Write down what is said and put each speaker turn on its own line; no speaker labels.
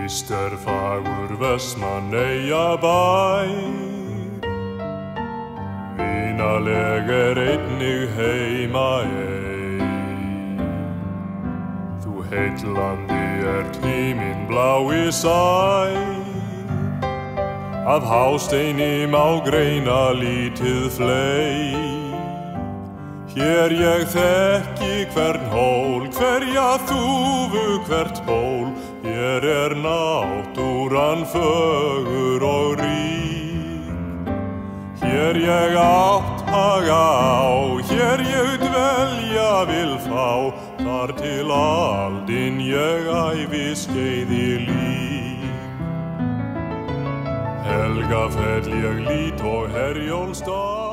Yst fagur Vestmannaeyjabær, vinaleg einnig heima ei. Þú heitlandi himinblái sær, af hásteini má greina lítið fley. Hér ég þekki hvern hól, hverja þúfu, hvert ból. Hér náttúran fögur og rík. Hér ég átt haga á, hér ég dvelja vil fá. Þar til aldin ég æviskeiði lík. Helgafell ég lít og Herjólfsdal.